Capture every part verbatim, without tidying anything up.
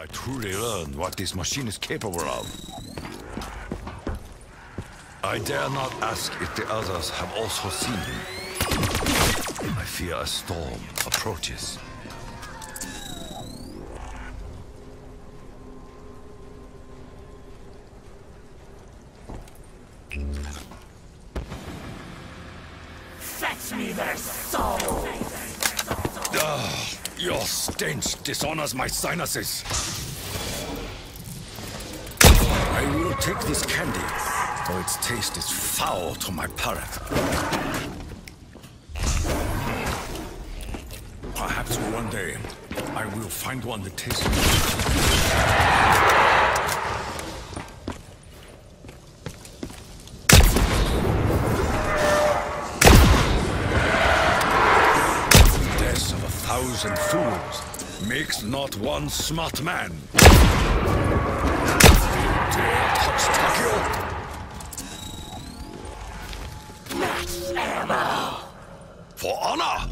truly learn what this machine is capable of. I dare not ask if the others have also seen him. I fear a storm approaches. Fetch me their soul! Ah, your stench dishonors my sinuses. I will take this candy, though its taste is foul to my palate. Perhaps one day I will find one that tastes death of a thousand fools makes not one smart man. Dare touch Takeo? Max ammo! For honor!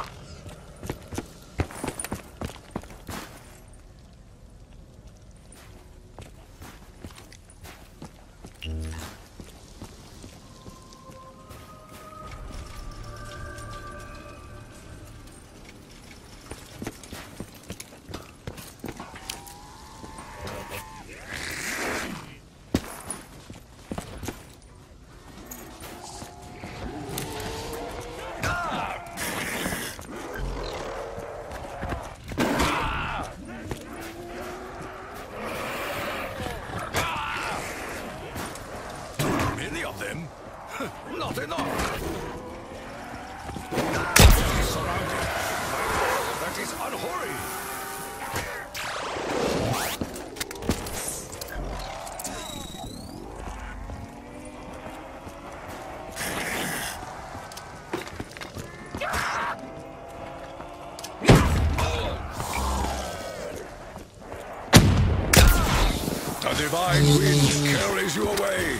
Not enough! Surrounded. That is unholy! The divine wind carries you away!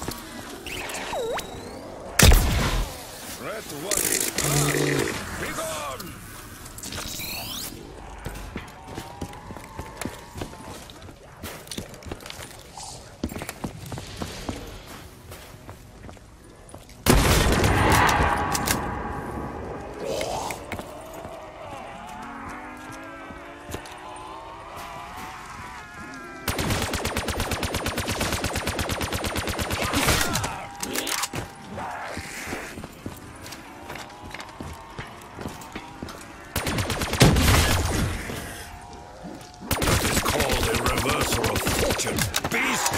Let what is come be gone! Beast!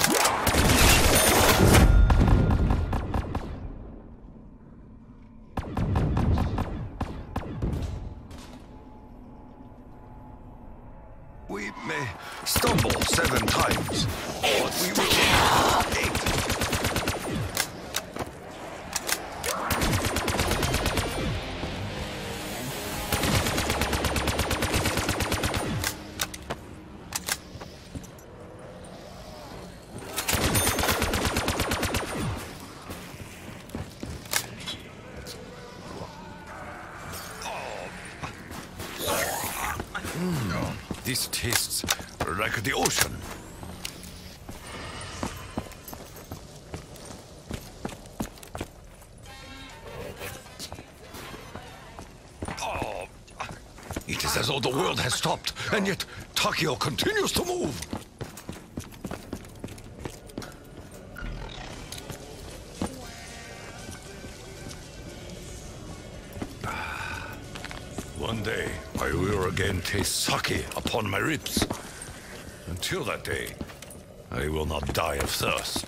We may stumble seven times, but we will eight. Mm, this tastes like the ocean. Oh, it is as though the world has stopped, and yet Takeo continues to move. One day, I will again taste sake upon my lips. Until that day, I will not die of thirst.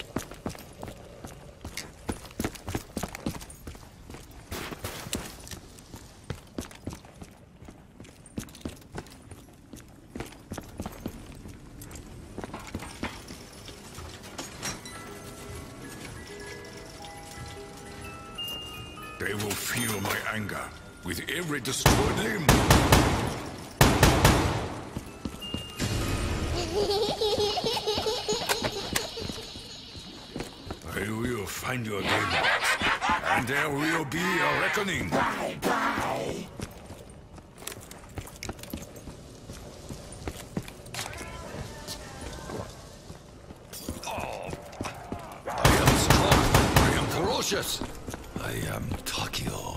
They will feel my anger with every destroyed limb. I will find you again, and there will be a reckoning. Bye bye. cautious! I am Takio.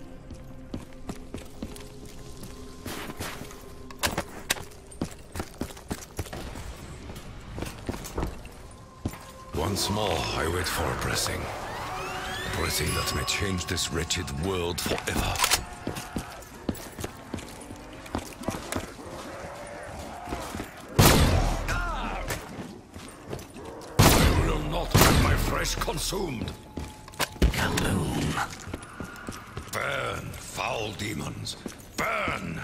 Once more, I wait for a blessing. A blessing that may change this wretched world forever. I will not have my flesh consumed. Gloom. Burn, foul demons. Burn!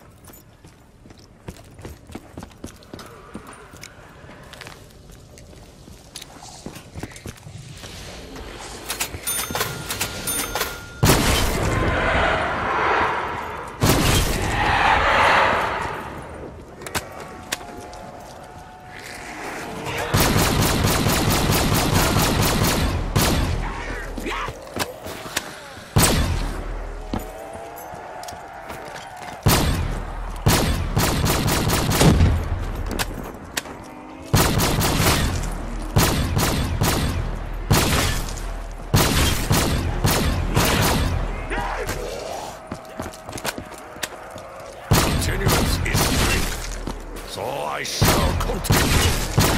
So I shall continue.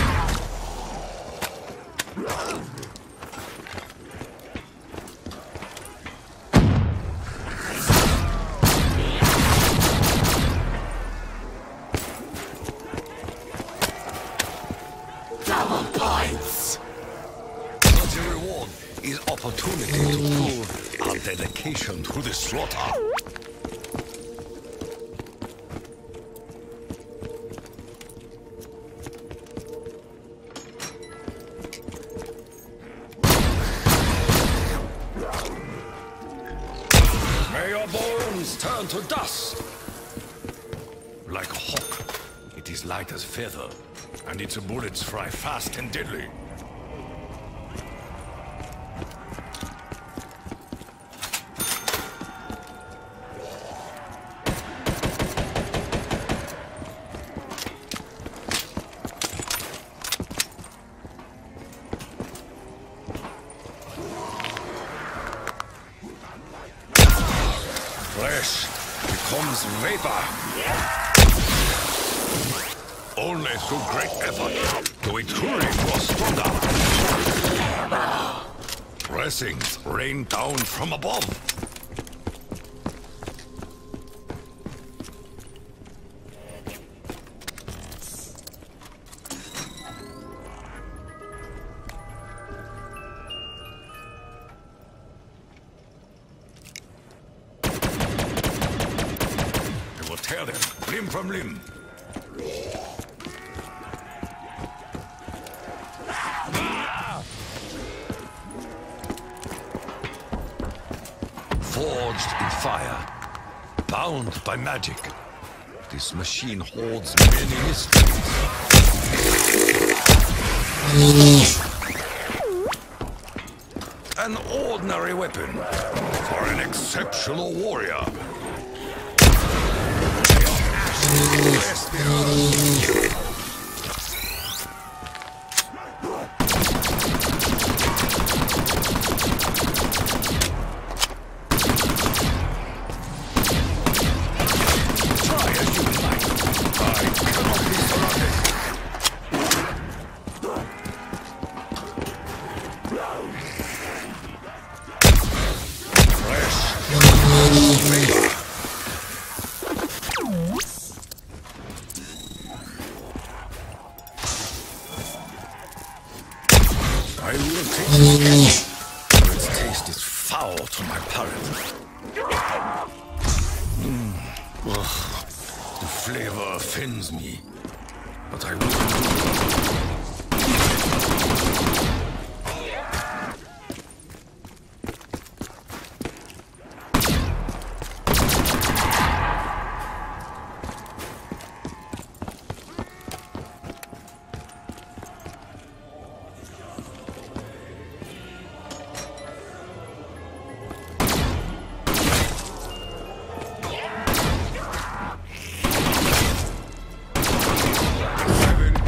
Double points. Such a reward is opportunity to prove our dedication to the slaughter. May your bones turn to dust! Like a hawk, it is light as feather, and its bullets fly fast and deadly. Flesh becomes vapor. Only through great effort do we truly grow stronger. Blessings rain down from above. Tear them, limb from limb. Forged in fire, bound by magic, this machine holds many mysteries. An ordinary weapon for an exceptional warrior. Bless the earth. Try as you might, I cannot be surrounded. Fresh vapor. I will taste this catch, but its taste is foul to my palate. Mm. Ugh. The flavor offends me, but I will.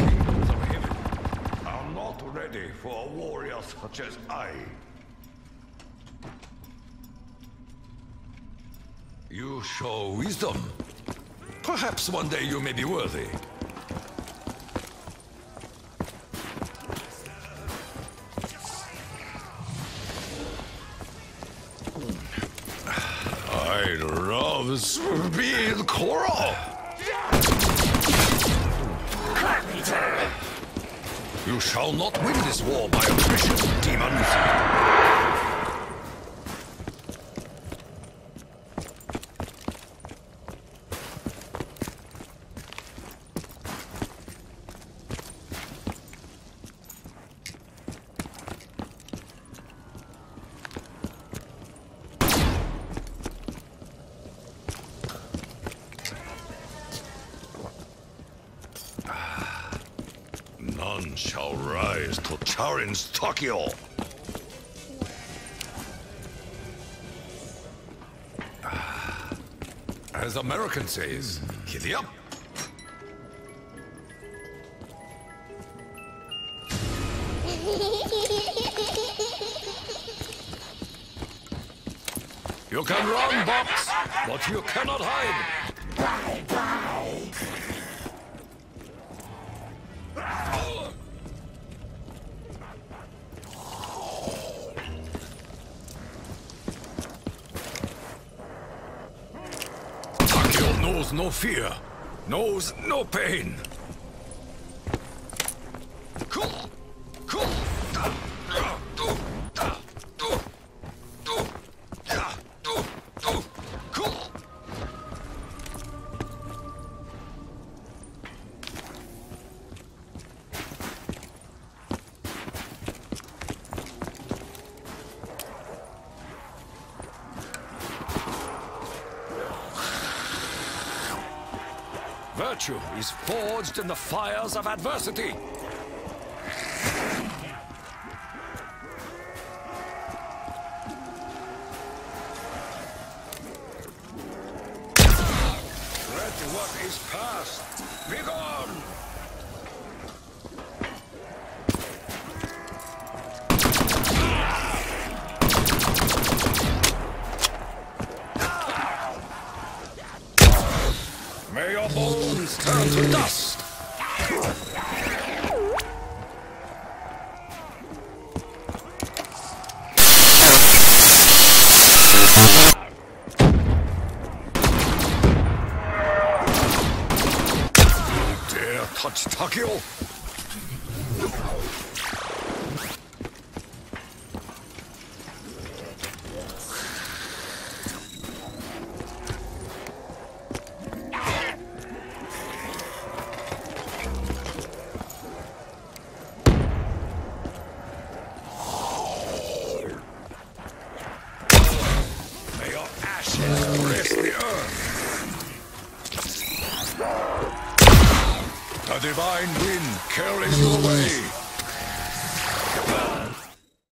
For a warrior such as I. You show wisdom. Perhaps one day you may be worthy. I'd rather be in coral. You shall not win this war by attrition, demons. None shall rise to challenge Tokyo. As American says, giddy up. You can run, Box, but you cannot hide. Bye-bye. Takeo knows no fear, knows no pain. Cool, cool. Virtue is forged in the fires of adversity. Let what is past be gone. May your bones turn to dust! You dare touch Takeo? Rest the earth. The divine wind carries you away.